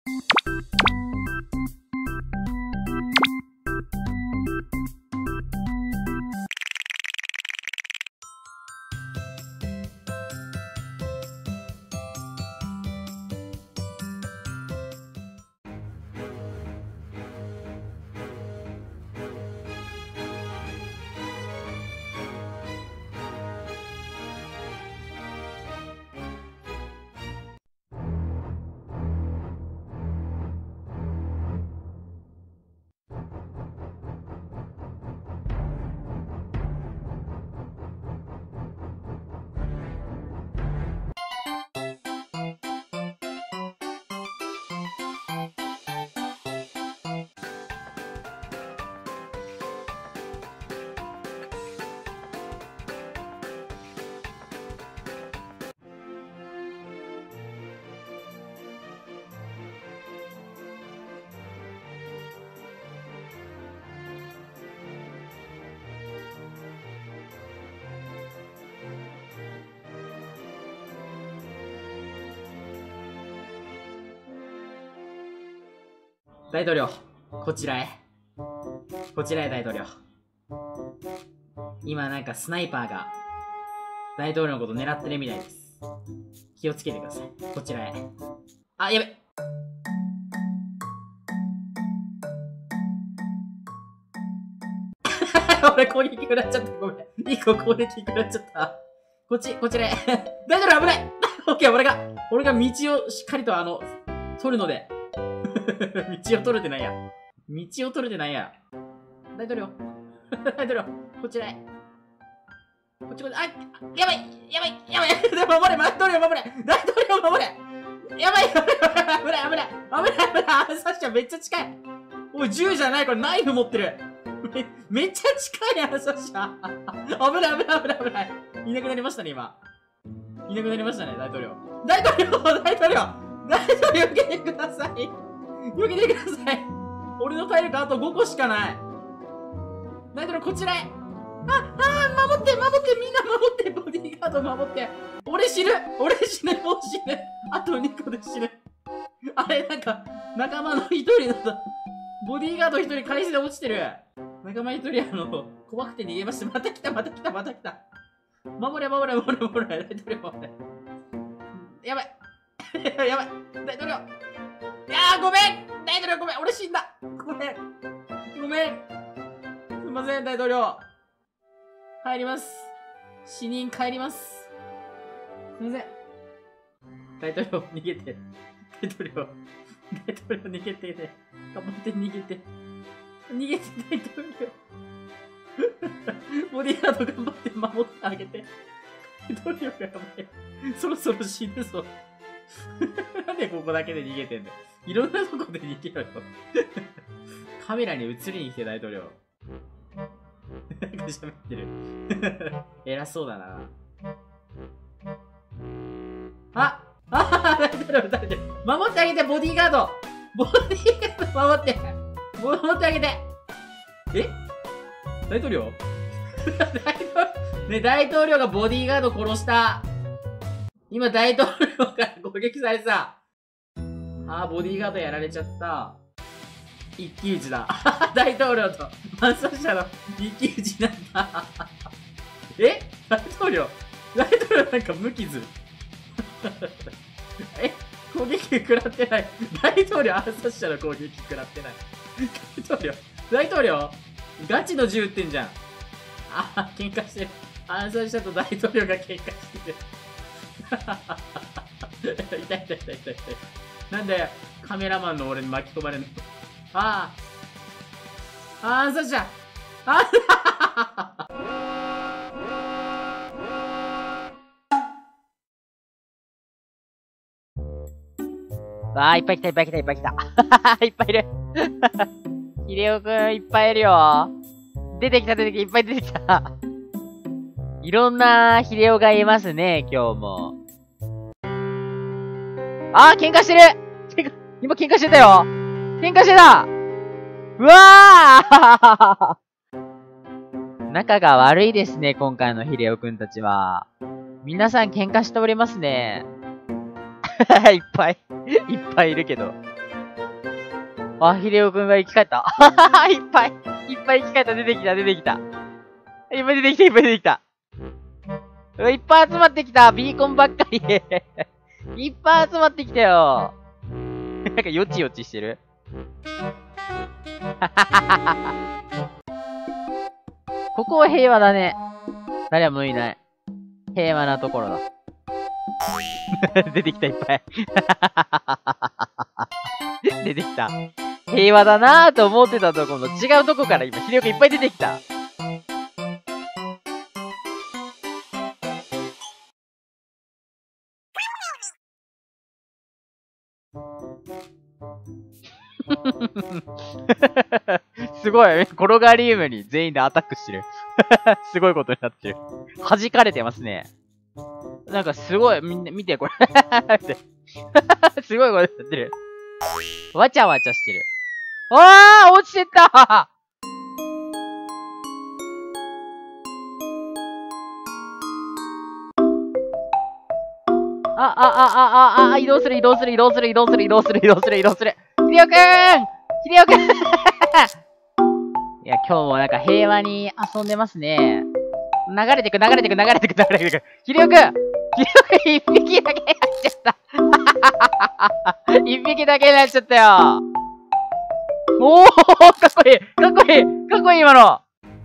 大統領、こちらへ。こちらへ、大統領。今なんかスナイパーが大統領のこと狙ってるみたいです。気をつけてください。こちらへ。あ、やべ。俺攻撃食らっちゃった。ごめん。一個攻撃食らっちゃった。こちらへ。大統領危ない。オッケー、俺が道をしっかりと取るので。道を取れてないや。道を取れてないや。大統領。大統領、こちらへ。あ、やばい守れ大統領守れやばい危ないサッシャめっちゃ近いおい、銃じゃないこれナイフ持ってるめっちゃ近いやん、サッシャ危ないいなくなりましたね、今。いなくなりましたね、大統領。大統領避けてください俺の体力あと5個しかない。大統領、こちらへ。守って、みんな守って、ボディーガード守って。俺死ぬ、もう死ぬ。あと2個で死ぬ。あれ、なんか、仲間の一人だと、ボディーガード一人海水で落ちてる。仲間一人怖くて逃げました。また来た。守れ、大統領守れ。やばい。大統領。ごめん大統領ごめん俺死んだごめんすいません、大統領。帰ります。死人帰ります。すいません。大統領、逃げて。大統領、逃げてね。頑張って逃げて、大統領。ボディーガード頑張って守ってあげて。大統領がやばい。そろそろ死ぬぞ。なんでここだけで逃げてんだよ。いろんなとこで逃げろよ。カメラに映りに来て、大統領。なんか喋ってる。偉そうだな。大統領、守ってあげて、ボディーガード守ってあげて。え大統領大統領がボディーガード殺した。今、大統領から攻撃されてた。ボディーガードやられちゃった。一騎打ちだ。大統領と暗殺者の一騎打ちなんだ。大統領なんか無傷。攻撃食らってない。大統領暗殺者の攻撃食らってない。大統領ガチの銃撃ってんじゃん。喧嘩してる。暗殺者と大統領が喧嘩してる。痛い。なんでカメラマンの俺に巻き込まれるの。暗殺者。 いっぱい来た。いっぱいいる。ヒデオくんいっぱいいるよ。出てきた。いっぱい出てきた。いろんなヒデオがいますね、今日も。喧嘩してる今喧嘩してたよ。うわー仲が悪いですね、今回のヒデオくんたちは。皆さん喧嘩しておりますね。いっぱいいるけど。 あ、ヒデオくんが生き返った。いっぱい生き返った。出てきた。いっぱい出てきた。いっぱい集まってきた。ビーコンばっかり。いっぱい集まってきたよ。なんかよちよちしてる。ここは平和だね。誰もいない。平和なところだ。出てきた、いっぱい。出てきた。平和だなぁと思ってたところの違うとこから今、ヒデオくんいっぱい出てきた。すごい。転がり夢に全員でアタックしてる。すごいことになってる。弾かれてますね。なんかすごい、みんな見てこれ。すごいことになってる。わちゃわちゃしてる。あー落ちてった移動する。ヒデオくんいや、今日もなんか平和に遊んでますね。流れてく。ヒデオくん一匹だけになっちゃった。一匹だけになっちゃったよ。おーかっこいい今の。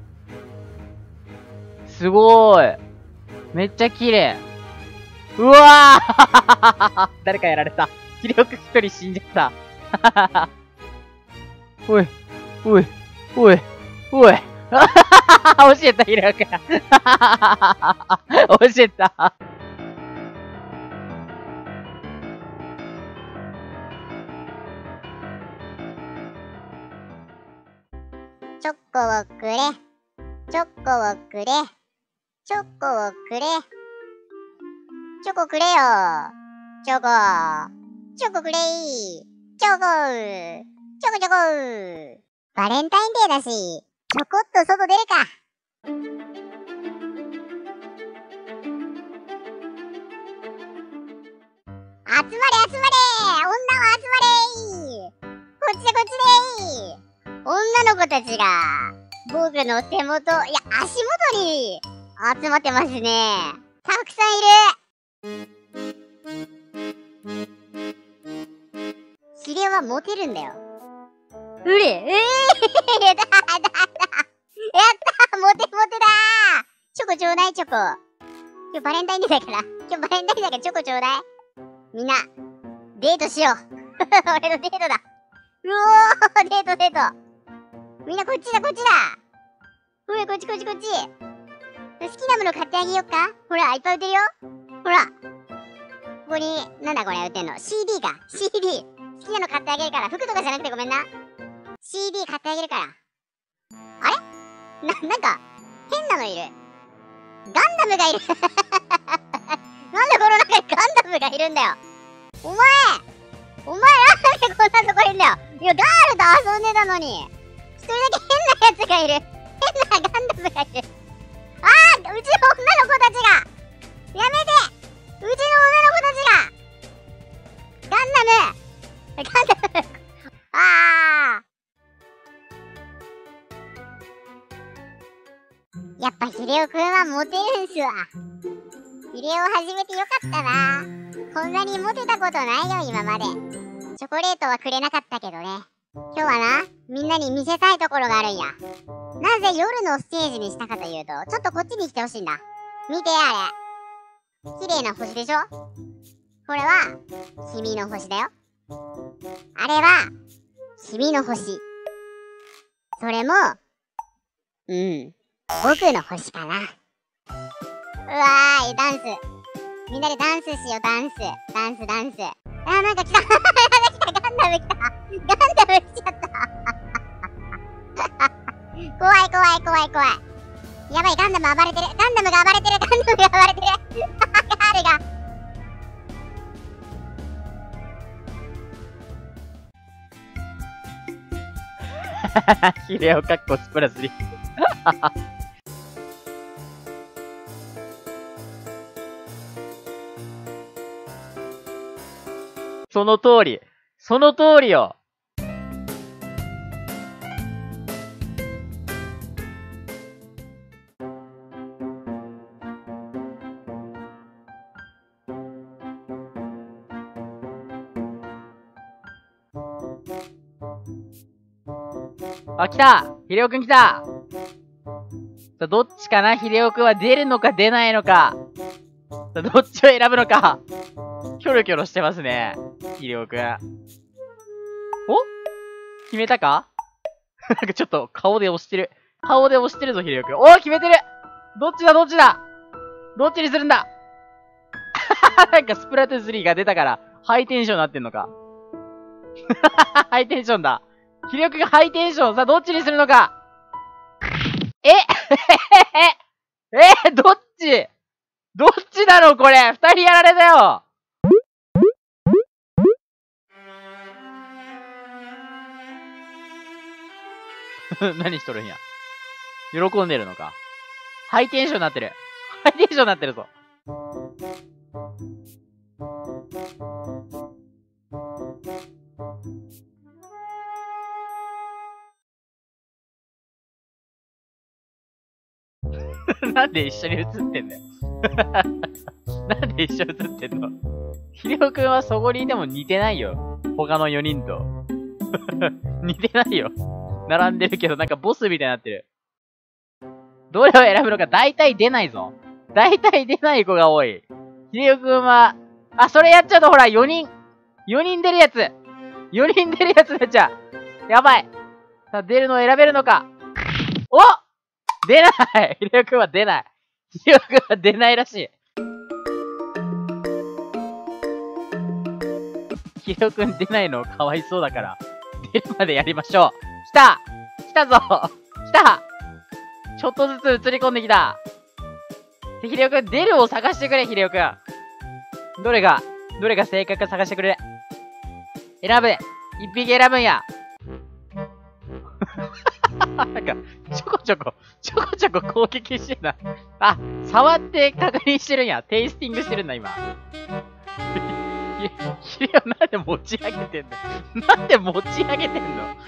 すごーい。めっちゃ綺麗。うわー誰かやられた。ヒデオくん一人死んじゃった。おい。教えた、ヒデオくん。教えた。 チョコをくれ。チョコくれよ。チョコくれい。チョコ。バレンタインデーだし、ちょこっと外出るか。集まれ女は集まれ。こっちで女の子たちが僕の手元、いや足元に集まってますね。たくさんいる。ヒデオはモテるんだよ。やったモテだ。チョコちょうだい。チョコ。今日バレンタインデーだからチョコちょうだい。みんなデートしよう。俺のデートだ。うおーデート。みんなこっちだ。ほらこっち。好きなもの買ってあげよっか。ほらいっぱい売ってるよ。ほらここになんだこれ売ってんの。 CD か。 CD 好きなの買ってあげるから。服とかじゃなくてごめんな。 CD 買ってあげるから。あれなんか変なのいる。ガンダムがいる。なんでこの中にガンダムがいるんだよ。お前なんでこんなとこいんだよ。いやガールと遊んでたのに一人だけ変なやつがいる。変なガンダムがいる。あーうちの女の子たちがやめて。うちの女の子たちがガンダムあーやっぱヒデオくんはモテるんすわ。ヒデオを始めてよかったな。こんなにモテたことないよ今まで。チョコレートはくれなかったけどね。今日はな、みんなに見せたいところがあるんや。なぜ夜のステージにしたかというと、ちょっとこっちに来てほしいんだ。見てあれ。綺麗な星でしょ。これは君の星だよ。あれは君の星。それも僕の星かな。うわーい、ダンス。みんなでダンスしよう、ダンス。あー、なんか来た。ガンダム来ちゃった。怖い。やばい、ガンダムが暴れてる。ガールが。 ヒデオかっこスプラスリ。その通りよ。 あ、来たヒレオくん来た。さあ、どっちかなヒレオくんは出るのか出ないのか。さあ、どっちを選ぶのか。キョロキョロしてますね。ヒレオくん。お決めたかなんかちょっと顔で押してる。顔で押してるぞ、ヒレオくん。おー決めてるどっちだどっちだどっちにするんだなんかスプラトゥーン3が出たから、ハイテンションになってんのか。ハイテンションだ。ヒレオくんがハイテンション。さあ、どっちにするのかどっちどっちだろうこれ二人やられたよ何しとるんや。喜んでるのか。ハイテンションになってる。ハイテンションになってるぞ。なんで一緒に映ってんだよ。なんで一緒に映ってんのヒレオくんはそこにいても似てないよ。他の4人と。似てないよ。並んでるけどなんかボスみたいになってる。どれを選ぶのか大体出ないぞ。大体出ない子が多い。ヒデオくんは、あ、それやっちゃうとほら、4人出るやつ。4人出るやつになっちゃう。やばい。さあ、出るのを選べるのか。お出ないヒデオくんは出ない。ヒデオくんは出ないらしい。ヒデオくん出ないのかわいそうだから、出るまでやりましょう。来た来たぞ来たちょっとずつ映り込んできた。ヒデオくん、出るを探してくれ、ヒデオくん。どれが正解か探してくれ。選ぶ。一匹選ぶんや。なんか、ちょこちょこ攻撃してるな。あ、触って確認してるんや。テイスティングしてるんだ、今。ヒデオなんで持ち上げてんのなんで持ち上げてんの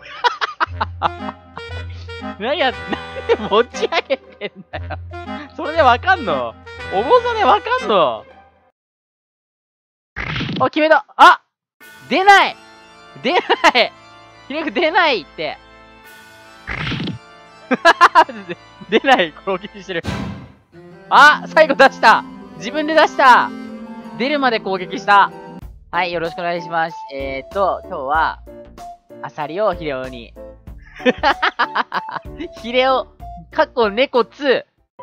なんで持ち上げてんだよ。それでわかんの重さでわかんのあ、決めたあ出ない出ないヒデオくん出ないって出ない攻撃してる。あ最後出した自分で出した出るまで攻撃した。はい、よろしくお願いします。今日は、アサリをヒデオに。ヒデオ、猫2。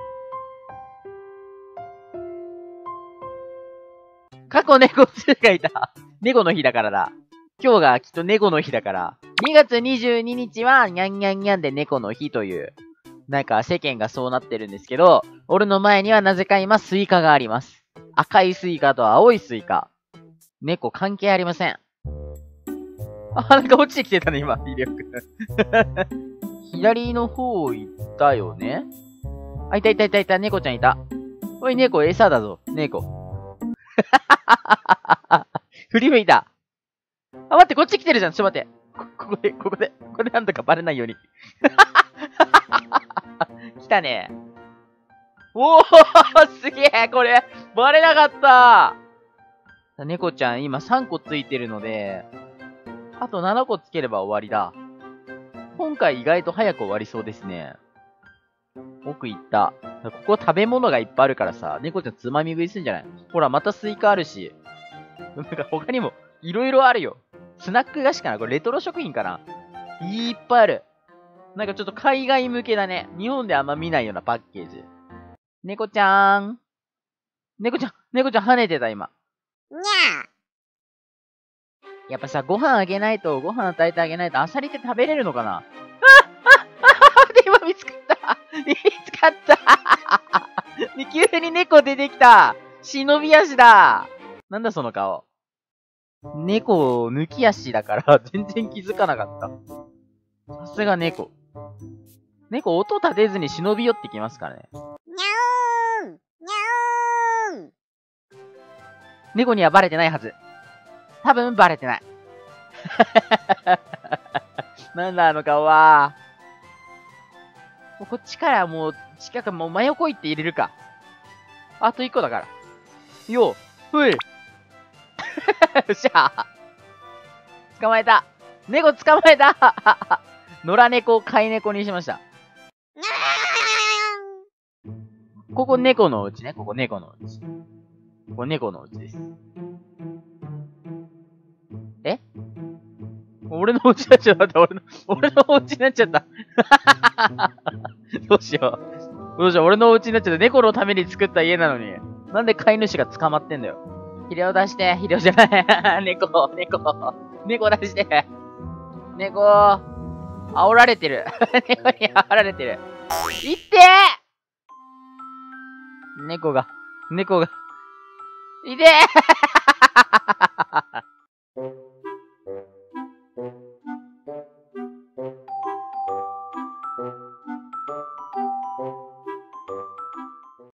猫2がいた。猫の日だからだ。今日がきっと猫の日だから。2月22日は、にゃんにゃんにゃんで猫の日という、なんか世間がそうなってるんですけど、俺の前にはなぜか今スイカがあります。赤いスイカと青いスイカ。猫関係ありません。あ、なんか落ちてきてたね、今、ヒデオくん。左の方行ったよね。あ、いた、猫ちゃんいた。おい、猫、餌だぞ、猫。振り向いた。あ、待って、こっち来てるじゃん、ちょっと待って。ここでなんとかバレないように。来たね。おーすげえこれバレなかった猫ちゃん今3個ついてるので、あと7個つければ終わりだ。今回意外と早く終わりそうですね。奥行った。ここ食べ物がいっぱいあるからさ、猫ちゃんつまみ食いすんじゃない？ほら、またスイカあるし。なんか他にもいろいろあるよ。スナック菓子かなこれレトロ食品かないっぱいある。なんかちょっと海外向けだね。日本であんま見ないようなパッケージ。猫ちゃん跳ねてた今。 にゃやっぱさ、ご飯与えてあげないとアサリって食べれるのかな今見つかった急に猫出てきた忍び足だなんだその顔。猫抜き足だから全然気づかなかった。さすが猫。猫音立てずに忍び寄ってきますからね。 にゃーん猫にはバレてないはず。多分バレてない。なんだあの顔は。もうこっちからもう、近くもう真横行って入れるか。あと1個だから。よう、よっしゃ捕まえた。猫捕まえた野良猫を飼い猫にしました。ここ猫のお家ね。ここ猫のお家。ここ猫のお家です。え俺のお家になっちゃった。俺のお家になっちゃった。どうしよう。どうしよう。俺のお家になっちゃった。猫のために作った家なのに。なんで飼い主が捕まってんだよ。肥料出して。肥料じゃない。猫出して。猫、煽られてる。猫に煽られてる。いってー猫が。いてー